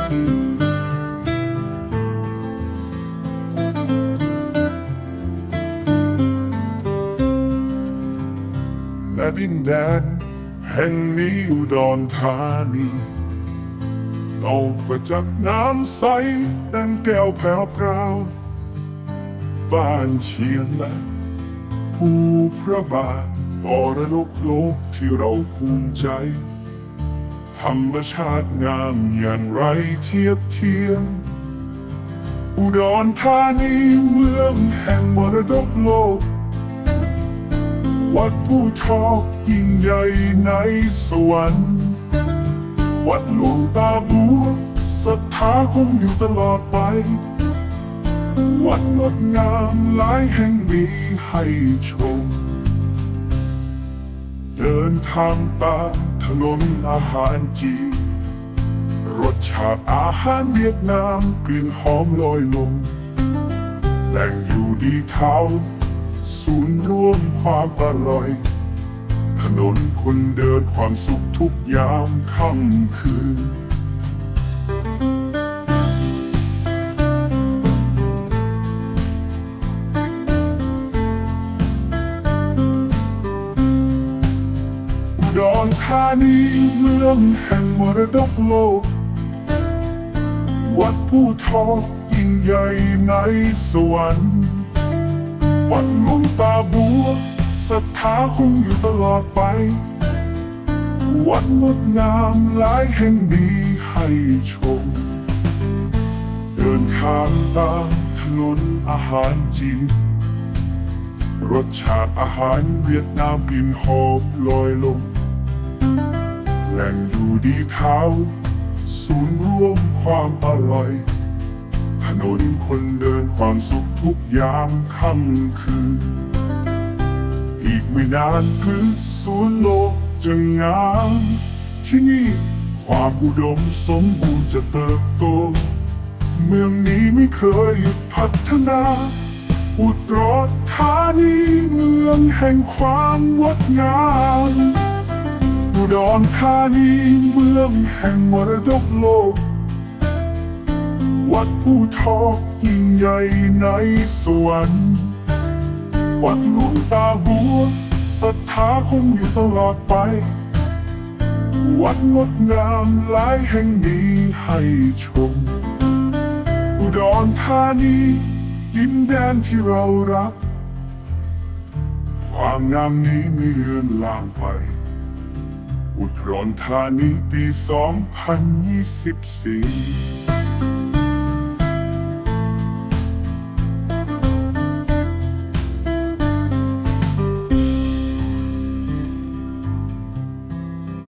และดินแดนแห่งนี้อุดรธานีออกมาจากน้ำใสดังแก้วแผ่วพราวบ้านเชียงและภูพระบาทมรดกโลกที่เราภูมิใจธรรมชาติงามอย่างไรเทียบเทียมอุดรธานีเมืองแห่งมรดกโลกวัดผู้ทอกยิ่งใหญ่ในสวรรค์วัดหลวงตาบัวศรัทธาคงอยู่ตลอดไปวัดงดงามหลายแห่งมีให้ชมเดินทางตามถนนอาหารจีนรสชาติอาหารเวียดนามกลิ่นหอมลอยลมแหล่งอยู่ดีเท้าศูนย์รวมความอร่อยถนนคนเดินความสุขทุกยามค่ำคืนอุดรธานีเมืองแห่งมรดกโลกวัดผู้ทอกยิ่งใหญ่ในสวรรค์วัดหลวงตาบัวศรัทธาคงอยู่ตลอดไปวัดงดงามหลายแห่งมีให้ชมเดินทางตามถนนอาหารจีนรสชาติอาหารเวียดนามกลิ่นหอมลอยลมแหล่งอยู่ดีเท้าศูนย์รวมความอร่อยถนนคนเดินความสุขทุกยามค่ำคืนอีกไม่นานพื้นศูนย์โลกจะงามที่นี่ความอุดมสมบูรณ์จะเติบโตเมืองนี้ไม่เคยหยุดพัฒนาอุดรธานีเมืองแห่งความงดงามอุดรธานีเมืองแห่งมรดกโลกวัดผู้ทอกยิ่งใหญ่ในสวรรค์วัดหลวงตาบัวศรัทธาคงอยู่ตลอดไปวัดงดงามหลายแห่งมีให้ชมอุดรธานีดินแดนที่เรารักความงามนี้ไม่เลือนลางไปอุดรธานีปี 2024